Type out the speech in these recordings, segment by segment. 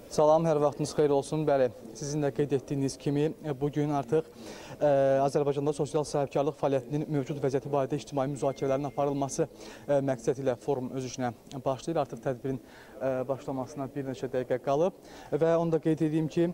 Salam, hər vaxtınız xeyir olsun. Bəli, sizin də qeyd etdiyiniz kimi bugün artıq Azərbaycanda sosial sahibkarlıq fəaliyyətinin mövcud vəziyyəti barədə ictimai müzakirələrin aparılması məqsədi ilə forum öz işinə başlayır. Artıq tədbirin başlamasına bir neçə dəqiqə qalıb və onu da qeyd edeyim ki,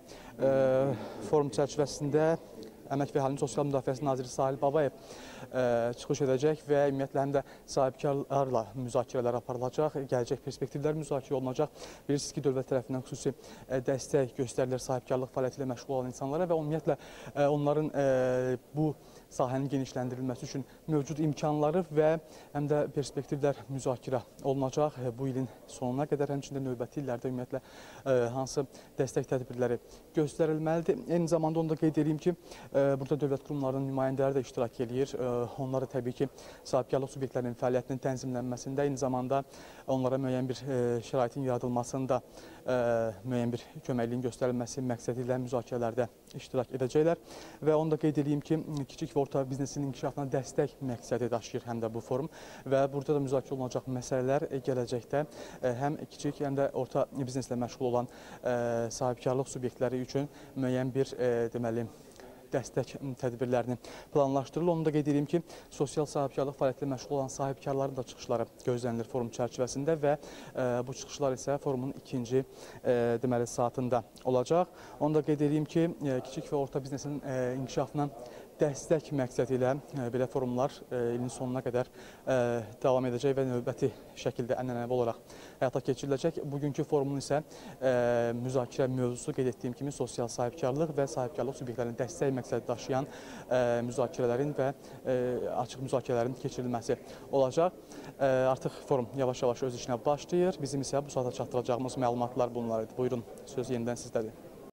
forum çərçivəsində Əmək və Əhalinin Sosial Müdafiəsi Naziri Sahil Babayev çıxış edəcək və ümumiyyətlə həm də sahibkarlarla müzakirələr aparılacaq, gələcək perspektivlər müzakirə olunacaq. Bilirsiniz ki, dövlət tərəfindən xüsusi dəstək göstərilir sahibkarlıq fəaliyyəti ilə məşğul olan insanlara və ümumiyyətlə onların bu sahənin genişləndirilməsi üçün mövcud imkanları və həm də perspektivlər müzakirə olunacaq. Bu ilin sonuna qədər, həmçində növbəti illərdə ümumiyyətlə hansı dəstək tədbirləri göstərilməlidir. Eyni zamanda onu da qeyd edeyim ki, burada dövlət qurumlarının nümayəndələri də iştirak edir. Onlar da təbii ki, sahibkarlıq subyektlərinin fəaliyyətinin tənzimlənməsində, eyni zamanda onlara müəyyən bir şəraitin yaradılmasında müəyyən bir köməkliyin göstərilməsi məqsədi ilə müzakirələrdə iştirak edəcəklər. Və onu da qeyd edeyim ki, kiçik və orta biznesin inkişafına dəstək məqsədi daşıyır həm də bu forum və burada da müzakirə olunacaq məsələlər gələcəkdə həm kiçik, həm də orta bizneslə məşğul olan sahibkarlıq subyektləri üçün müəyyən bir deməli dəstək tədbirlərini planlaşdırılır. Onu da qeyd edeyim ki, sosial sahibkarlıq fəaliyyətilə məşğul olan sahibkarların da çıxışları gözlənilir forum çərçivəsində və bu çıxışlar isə forumun ikinci deməli saatında olacaq. Onu da qeyd edeyim ki, kiçik və orta biznesin inkişafına dəstək məqsədi ilə belə forumlar ilin sonuna qədər davam edəcək və növbəti şəkildə ənənəvi olaraq həyata keçiriləcək. Bugünkü forumun isə müzakirə mövzusu qeyd etdiyim kimi sosial sahibkarlıq və sahibkarlıq subyektlərinin dəstək məqsədi daşıyan müzakirələrin və açıq müzakirələrin keçirilməsi olacaq. Artıq forum yavaş-yavaş öz işinə başlayır. Bizim isə bu saata çatdıracağımız məlumatlar bunlar idi. Buyurun, söz yenidən sizdədir.